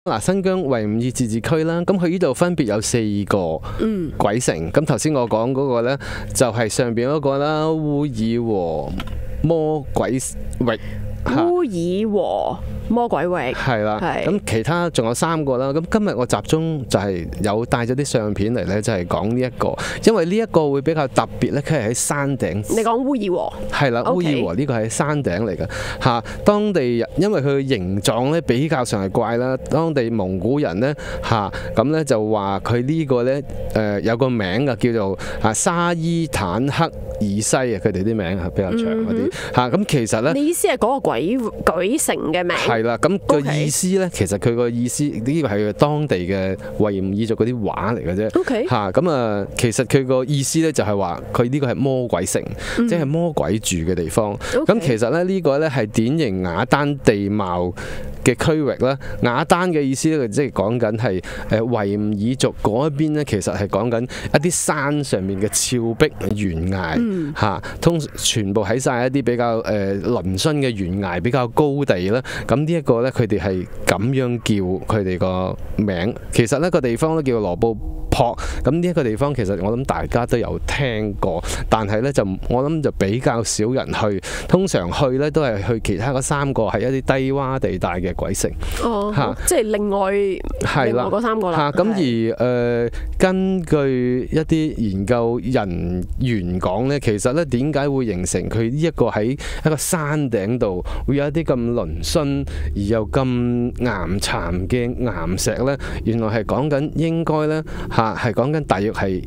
嗱，新疆維吾爾自治區啦，咁佢呢度分別有4個鬼城。咁頭先我講嗰個咧，就係上邊嗰個啦，烏爾和魔鬼域。 烏爾和魔鬼域係啦，咁其他仲有3個啦。咁今日我集中就係有帶咗啲相片嚟咧，就係講呢一個，因為呢一個會比較特別咧，佢係喺山頂。 你講烏爾和係啦，烏爾和呢個係山頂嚟嘅嚇。當地人因為佢嘅形狀咧比較上係怪啦，當地蒙古人咧嚇咁咧就話佢呢個咧有個名嘅叫做沙伊坦克爾西啊，佢哋啲名係比較長嗰啲嚇。咁其實咧， 你意思係嗰個鬼城嘅名？ 係啦，咁個意思咧，其實佢個意思呢個係當地嘅維吾爾族嗰啲話嚟嘅啫。 OK 嚇咁啊，其實佢個意思咧就係話佢呢個係魔鬼城，即係魔鬼住嘅地方。咁其實咧呢個咧係典型雅丹地貌嘅區域啦。雅丹嘅意思咧，即係講緊係維吾爾族嗰一邊咧，其實係講緊一啲山上面嘅峭壁懸崖嚇，全部喺晒一啲比較嶙峋嘅懸崖，比較高地啦。咁呢一個咧，佢哋係咁樣叫佢哋個名。其實呢個地方咧叫羅布泊。咁呢一個地方其實我諗大家都有聽過，但係咧就我諗就比較少人去。通常去咧都係去其他嗰3個係一啲低洼地帶嘅鬼城。 即係另外嗰3個啦。 咁而根據一啲研究人員講咧，其實咧點解會形成佢呢一個喺一個山頂度會有一啲咁嶙峋而又咁岩巉嘅岩石咧？原來係講緊應該咧係講緊大約係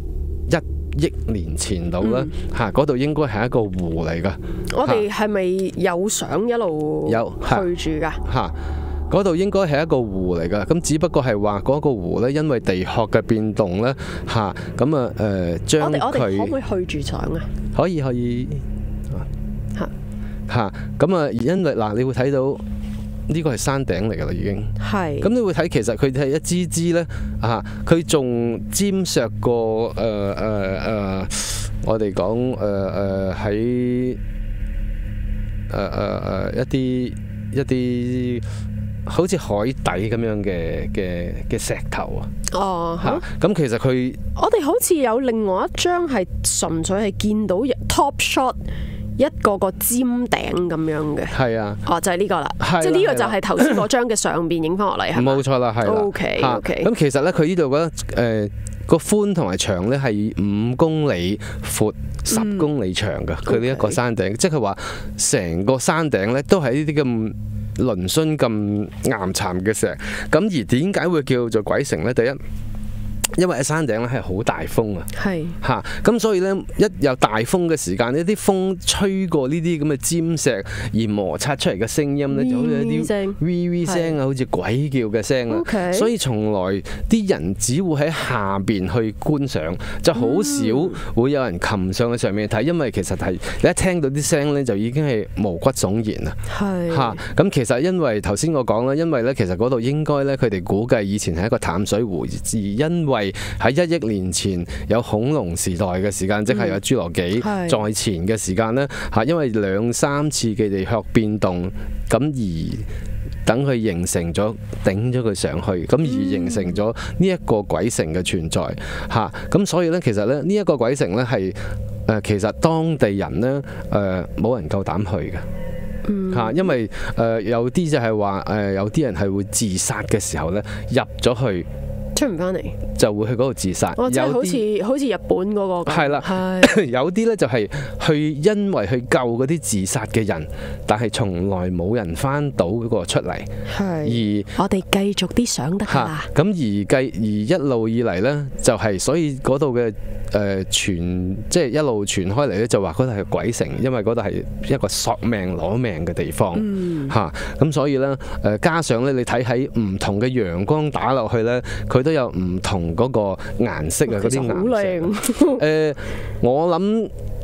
1億年前度啦嗰度應該係一個湖嚟㗎。 我哋係咪有相一路去住㗎？ 嗰度應該係一個湖嚟㗎，咁只不過係話嗰個湖咧，因為地殼嘅變動咧咁啊將佢我哋可唔可以去住相啊？ 可以咁啊，因為你會睇到呢個係山頂嚟㗎啦，已經係。咁你會睇其實佢係一支支咧佢仲尖削過我哋講喺一啲好似海底咁樣嘅石頭啊。咁其實我哋好似有另外一張係純粹係見到 top shot。一個尖頂咁樣嘅，係啊，就係呢個啦，即係呢個就係頭先嗰張嘅上邊影翻落嚟，係冇錯啦，係啦。 OK。 咁其實咧，佢呢度嘅個寬同埋長咧係5公里闊、10公里長嘅。佢呢一個山頂，即係話成個山頂咧都係呢啲咁嶙峋、咁岩巉嘅石。咁而點解會叫做鬼城咧？第一，因為喺山頂咧係好大風啊，咁所以咧一有大風嘅時間，呢啲風吹過呢啲咁嘅尖石而摩擦出嚟嘅聲音咧，就好似一啲 V 聲啊，好似鬼叫嘅聲啊。所以從來啲人只會喺下邊去觀賞，就好少會有人擒上去上面睇，因為其實係你一聽到啲聲咧就已經係毛骨悚然啦。咁其實因為頭先我講啦，因為咧其實嗰度應該咧佢哋估計以前係一個淡水湖，而因為喺1億年前有恐龍時代嘅時間，即係有侏羅紀在前嘅時間咧因為2-3次嘅地殼變動，咁而等佢形成咗頂咗佢上去，咁而形成咗呢一個鬼城嘅存在咁所以咧其實咧呢一個鬼城咧係其實當地人咧冇人夠膽去嘅。因為有啲就係話有啲人係會自殺嘅時候咧入咗去。 出唔翻嚟就會去嗰度自殺。 即係好似日本嗰個係啦，有啲咧就係因為去救嗰啲自殺嘅人，但係從來冇人翻到嗰個出嚟。而我哋繼續啲相得㗎啦。 咁而一路以嚟咧，就係所以嗰度嘅即係一路傳開嚟咧，就話嗰度係鬼城，因為嗰度係一個索命攞命嘅地方。咁所以咧加上咧你睇喺唔同嘅陽光打落去咧，佢都有唔同嗰個顏色啊，嗰啲顏色。我諗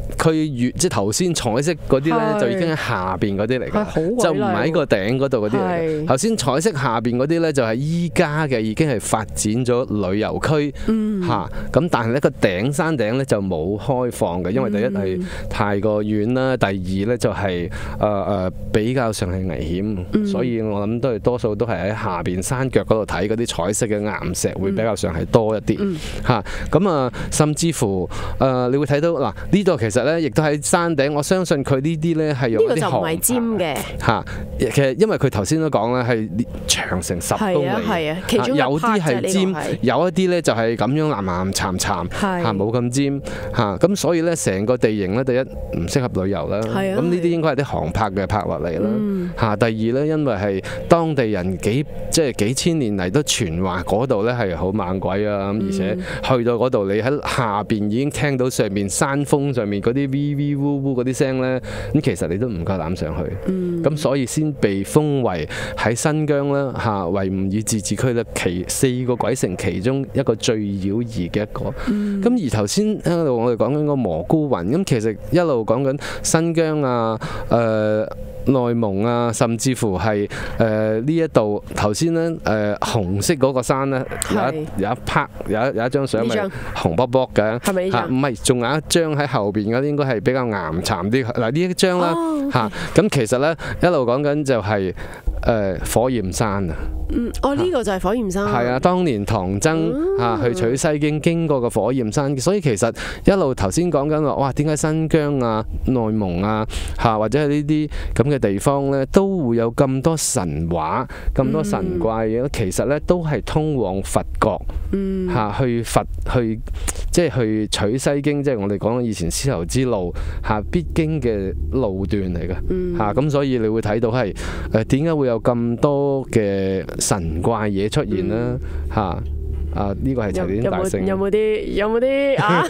佢即係頭先彩色嗰啲咧，就已經喺下邊嗰啲嚟㗎，就唔係喺個頂嗰度嗰啲嚟嘅。頭先彩色下邊嗰啲咧，就係依家嘅已經係發展咗旅遊區嚇。咁但係呢個山頂咧就冇開放嘅，因為第一係太過遠啦，第二咧就係比較上係危險，所以我諗都係多數都係喺下邊山腳嗰度睇嗰啲彩色嘅岩石會比較上係多一啲嚇。咁甚至乎你會睇到嗱，呢度其實咧亦都喺山頂，我相信佢呢啲咧係用一啲航拍尖嘅嚇。其實因為佢頭先都講咧係長成10公里，有啲係尖，有一啲咧就係咁樣岩岩巉巉嚇，冇咁尖嚇。咁所以咧成個地形咧，第一唔適合旅遊啦。咁呢啲應該係啲航拍嘅拍落嚟啦嚇。第二咧，因為係當地人幾千年嚟都傳話嗰度咧係好猛鬼啊，而且去到嗰度你喺下邊已經聽到上面山峰上面嗰啲 V 嗚嗚嗰啲聲咧，咁其實你都唔夠膽上去。咁所以先被封為喺新疆啦嚇維吾爾自治區咧4個鬼城其中一個最妖異嘅一個。咁而頭先喺度我哋講緊個蘑菇雲，咁其實一路講緊新疆啊、內蒙啊，甚至乎係呢一度頭先咧紅色嗰個山咧有一張相咪紅卜卜嘅，係咪呢張？唔係，仲有一張喺後邊嗰啲應該係比較岩巉啲。嗱呢一張啦嚇，咁其實咧一路講緊就係火焰山啊。 呢個就係火焰山。 係啊，當年唐僧去取西經經過個火焰山，所以其實一路頭先講緊話，哇點解新疆啊、內蒙啊或者係呢啲咁嘅地方咧，都會有咁多神話、咁多神怪嘅？其實咧都係通往佛國去即係去取西經，即係我哋講以前絲綢之路必經嘅路段嚟嘅咁所以你會睇到係點解會有咁多嘅神怪嘢出現啦呢個係齊天大聖。 有冇啲啊？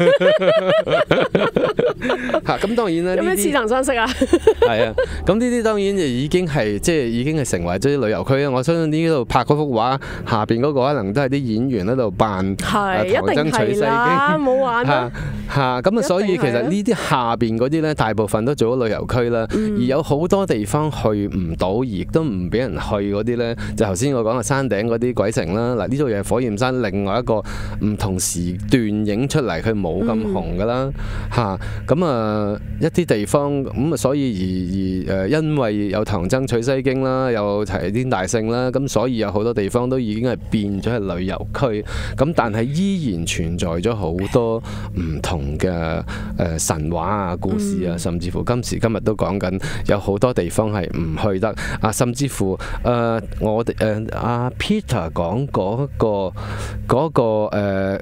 咁當然啦， 有咩似曾相識啊？ 係啊，咁呢啲當然就已經係成為咗啲旅遊區啦。我相信呢度拍嗰幅畫下邊嗰個可能都係啲演員喺度扮唐僧取西經， 冇玩咁所以其實呢啲下邊嗰啲咧，大部分都做咗旅遊區啦。而有好多地方去唔到，而亦都唔俾人去嗰啲咧，就頭先我講嘅山頂嗰啲鬼城啦。嗱，呢度又係火焰山，另外一個唔同時段影出嚟，佢冇咁紅噶啦一啲地方咁所以因為有唐僧取西經啦，有齊天大聖啦，咁所以有好多地方都已經係變咗係旅遊區。咁但係依然存在咗好多唔同嘅神話啊、故事啊，甚至乎今時今日都講緊有好多地方係唔去得甚至乎我哋阿 Peter 講嗰個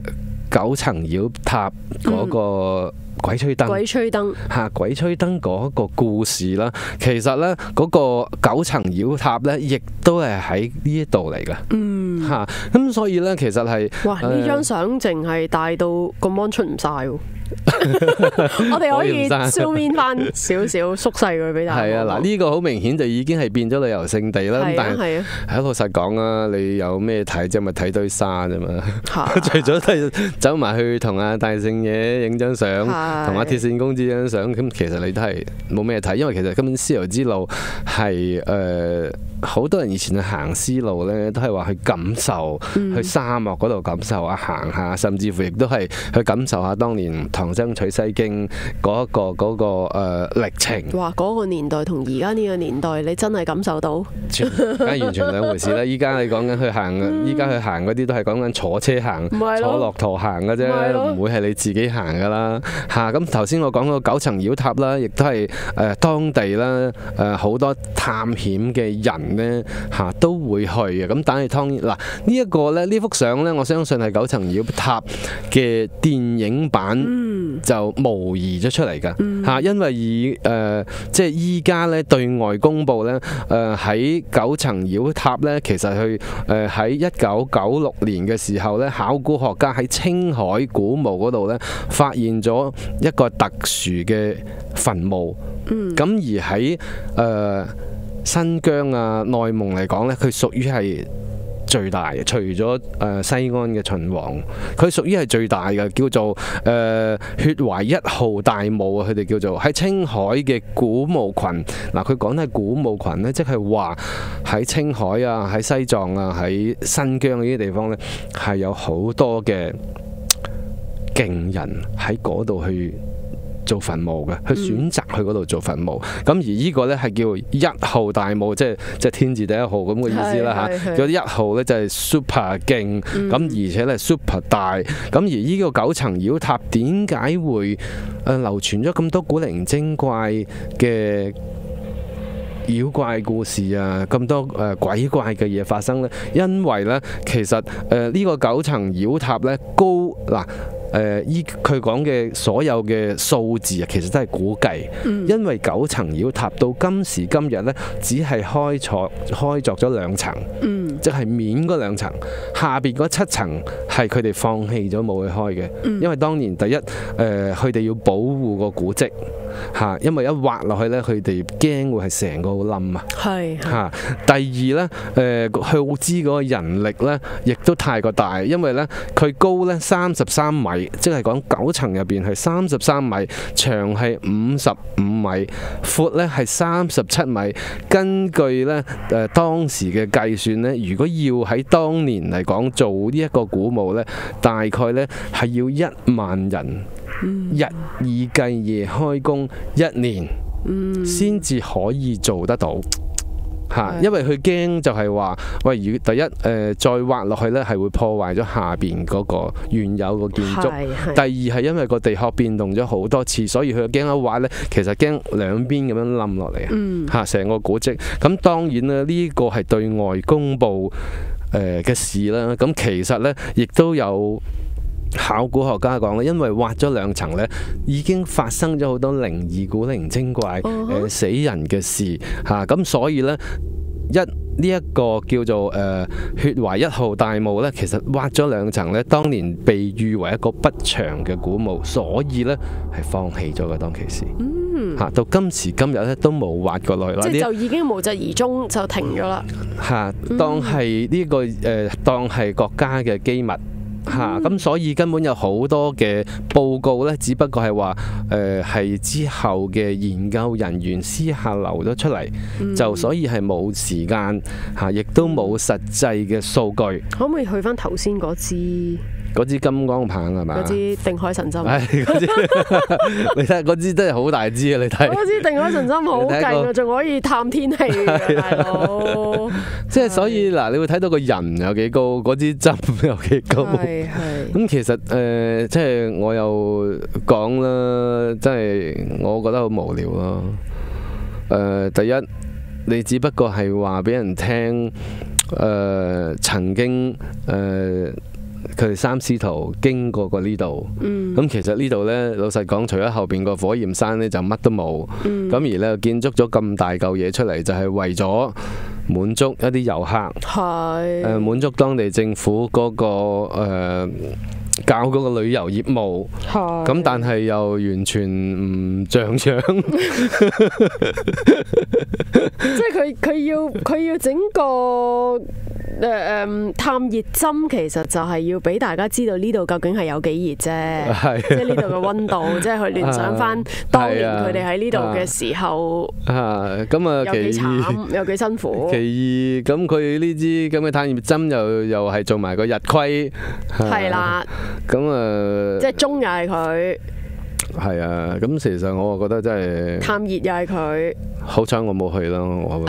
9層妖塔嗰個鬼吹燈鬼吹燈嗰個故事啦，其實咧嗰個9層妖塔咧，亦都係喺呢一度嚟㗎。咁所以咧，其實係呢張相淨係大到個 mon 出唔晒喎。我哋可以 zoom in 翻少少縮細佢俾大家。 係啊，嗱呢個好明顯就已經係變咗旅遊勝地啦。但係老實講啊，你有咩睇啫？咪睇堆沙啫嘛。除咗係走埋去同阿大聖爺影張相，同阿鐵線公子影張相，咁其實你都係冇咩睇，因為其實根本絲綢之路係好多人以前去行絲路咧，都係話去感受，去沙漠嗰度感受下行下，甚至乎亦都係去感受下當年唐僧取西經嗰個歷程。哇！ 嗰個年代同而家呢個年代，你真係感受到？ 梗係完全兩回事啦！依家你講緊去行，依家去行嗰啲都係講緊坐車行、坐駱駝行嘅啫，唔會係你自己行噶啦。咁頭先我講個9層妖塔啦，亦都係當地啦好多探險嘅人咧都會去嘅。咁但係當然嗱呢一個咧，呢幅相咧，我相信係9層妖塔嘅電影版就模擬咗出嚟㗎因為即係依家咧對外公佈咧喺9層妖塔咧，其實佢喺1996年嘅時候咧，考古學家喺青海古墓嗰度咧發現咗一個特殊嘅墳墓。咁而喺新疆啊、內蒙嚟講咧，佢屬於係最大嘅，除咗西安嘅秦皇，佢屬於係最大嘅，叫做血懷1號大墓啊！佢哋叫做喺青海嘅古墓群。嗱，佢講係古墓群呢，即係話喺青海啊、喺西藏啊、喺新疆呢啲地方呢，係有好多嘅勁人喺嗰度去做墳墓嘅，去選擇去嗰度做墳墓。咁而呢個呢係叫1號大墓，即係天字第1號咁嘅意思啦嚇。嗰啲1號呢就係 super 勁，咁而且咧 super 大。咁而呢個9層妖塔點解會流傳咗咁多古靈精怪嘅妖怪故事啊，咁多鬼怪嘅嘢發生呢？因為呢，其實呢個9層妖塔呢，高嗱。佢講嘅所有嘅數字啊，其實都係估計，因為9層妖塔到今時今日呢，只係開鑿咗2層，即係面嗰2層，下邊嗰7層係佢哋放棄咗冇去開嘅，因為當年第一佢哋要保護個古蹟嚇，因為一挖落去呢，佢哋驚會係成個冧啊，係嚇。第二呢，耗資嗰個人力呢，亦都太過大，因為呢，佢高呢33米。即係講9層入邊係33米，長係55米，闊咧係37米。根據咧當時嘅計算咧，如果要喺當年嚟講做呢一個古墓咧，大概咧係要1萬人，日以繼夜開工1年，先至可以做得到。因為佢驚就係話，喂，如果第一再挖落去呢，係會破壞咗下邊嗰個原有個建築。第二係因為個地殼變動咗好多次，所以佢驚一挖呢，其實驚兩邊咁樣冧落嚟啊！成個古蹟。咁當然啦，呢個係對外公佈嘅事啦。咁其實呢，亦都有考古學家講咧，因為挖咗2層呢，已經發生咗好多靈異、古靈精怪、死人嘅事嚇，咁所以呢，呢一個叫做血懷1號大墓呢，其實挖咗2層呢，當年被譽為一個不祥嘅古墓，所以呢係放棄咗嘅當其時。到今時今日呢都冇挖過落去啦。即係就已經無疾而終就停咗啦。當係呢個當係國家嘅機密。咁所以根本有好多嘅報告呢，只不過係話係之後嘅研究人員私下流咗出嚟，就所以係冇時間亦都冇實際嘅數據。 可唔可以去翻頭先嗰支金剛棒係咪？ 嗰支定海神針。 你睇下嗰支真係好大支啊！你睇嗰支定海神針好勁啊，仲可以探天氣嘅大佬。 即係所以嗱，你會睇到個人有幾高，嗰支針有幾高。咁其實即係我又講啦，即係我覺得好無聊咯。第一，你只不過係話俾人聽，曾經佢哋3師徒經過呢度，咁其實呢度呢，老實講，除咗後邊個火焰山呢，就乜都冇。咁而呢，建築咗咁大嚿嘢出嚟，就係為咗滿足一啲遊客，滿足當地政府嗰個搞嗰個旅遊業務。咁但係又完全唔像樣。 即係佢要整個探熱針，其實就係要俾大家知道呢度究竟係有幾熱啫。即係呢度嘅溫度，即係去聯想翻當年佢哋喺呢度嘅時候， 咁啊， 有幾慘，有幾辛苦。 其二，咁佢呢支咁嘅探熱針又係做埋個日晷， 係啦。 咁啊， 即係鐘又係佢。 係啊，咁其實我覺得真係探熱又係佢。 好彩我冇去啦，我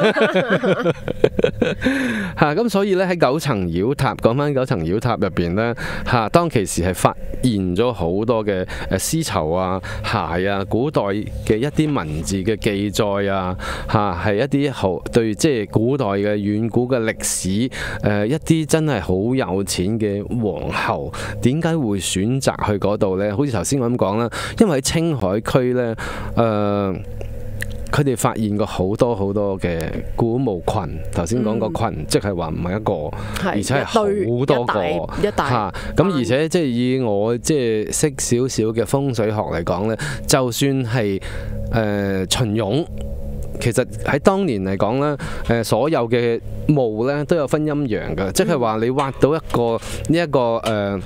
咁所以咧喺9層妖塔，講翻9層妖塔入邊咧當其時係發現咗好多嘅絲綢啊、鞋啊、古代嘅一啲文字嘅記載啊係一啲對即係古代嘅遠古嘅歷史一啲真係好有錢嘅皇后，點解會選擇去嗰度呢？好似頭先我咁講啦，因為喺青海區呢。佢哋發現過好多好多嘅古墓群，頭先講個群，即係話唔係一個，而且係好多個咁而且即係以我即係識少少嘅風水學嚟講呢，就算係秦俑其實喺當年嚟講咧，所有嘅墓咧都有分陰陽嘅，即係話你挖到一個呢一個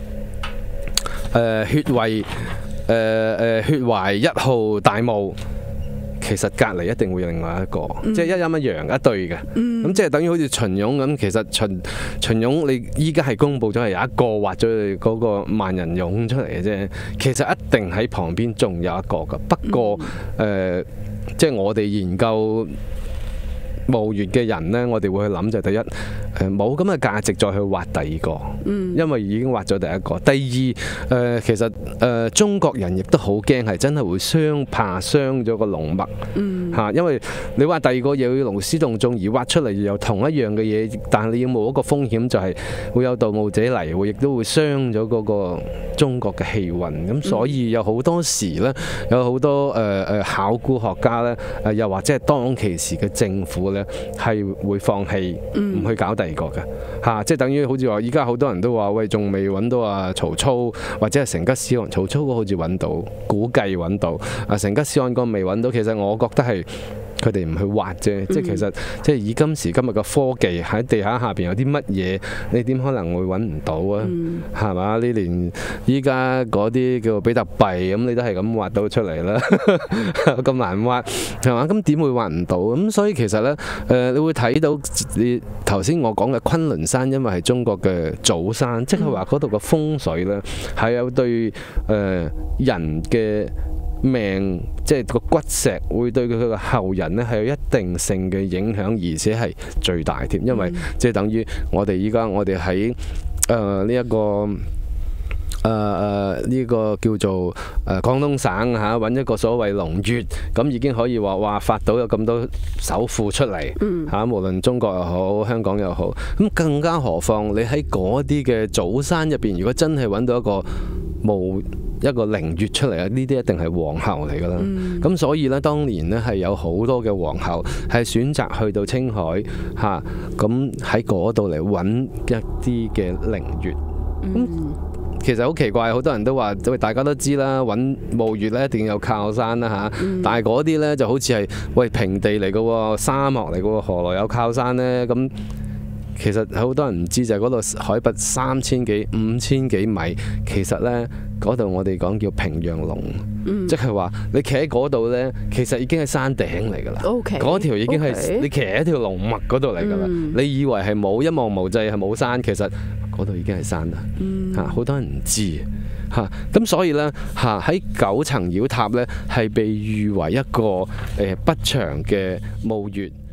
血位血懷1號大墓。其實隔離一定會有另外一個，即係一陰一陽一對嘅，咁即係等於好似秦俑咁。其實秦俑你依家係公佈咗係有一個挖咗嗰個萬人俑出嚟嘅啫，其實一定喺旁邊仲有一個㗎。不過即係我哋研究墓穴嘅人呢，我哋會去諗就係第一，冇咁嘅價值再去挖第二個，因為已經挖咗第一個。第二，其實中國人亦都好驚係真係會怕傷咗個龍脈嚇，因為你挖第二個又要勞師動眾，而挖出嚟又同一樣嘅嘢，但係你要冒一個風險就係會有盜墓者嚟，亦都會傷咗嗰個中國嘅氣運。咁所以有好多時呢，有好多考古學家呢，又或者係當其時嘅政府呢，係會放棄唔去搞第二個嘅嚇，即係等於好似話依家好多人都話喂，仲未揾到啊曹操或者係成吉思汗，曹操好似揾到，估計揾到啊，成吉思汗個未揾到。其實我覺得係佢哋唔去挖啫，即係其實即係以今時今日嘅科技喺地下下邊有啲乜嘢，你點可能會揾唔到啊？係嘛？你連依家嗰啲叫做比特幣咁，你都係咁挖到出嚟啦，咁難挖係嘛？咁點會挖唔到？咁所以其實呢，你會睇到你頭先我講嘅崑崙山，因為係中國嘅祖山，即係話嗰度嘅風水呢，係有對人嘅命，即係個骨石會對佢嘅後人呢係有一定性嘅影響，而且係最大添。因為即係等於我哋依家我哋喺呢一個呢個叫做廣東省嚇揾一個所謂龍穴，咁已經可以話哇發到有咁多首富出嚟嚇，無論中國又好香港又好，咁更加何況你喺嗰啲嘅祖山入邊，如果真係揾到一個靈穴出嚟啊！呢啲一定係皇后嚟㗎啦。咁所以呢，當年呢係有好多嘅皇后係選擇去到青海嚇，咁喺嗰度嚟揾一啲嘅靈穴。其實好奇怪，好多人都話，大家都知啦，揾墓穴咧一定要有靠山啦嚇。但係嗰啲呢就好似係喂平地嚟嘅喎，沙漠嚟嘅喎，何來有靠山呢？咁其實好多人唔知就係嗰度海拔3000幾、5000幾米，其實呢，嗰度我哋講叫平陽龍，即係話你企喺嗰度呢，其實已經係山頂嚟㗎啦。嗰條已經係你企喺一條龍脈嗰度嚟㗎啦。你以為係冇一望無際係冇山，其實嗰度已經係山啦。好多人唔知咁所以呢，喺9層妖塔呢，係被譽為一個不祥嘅墓穴。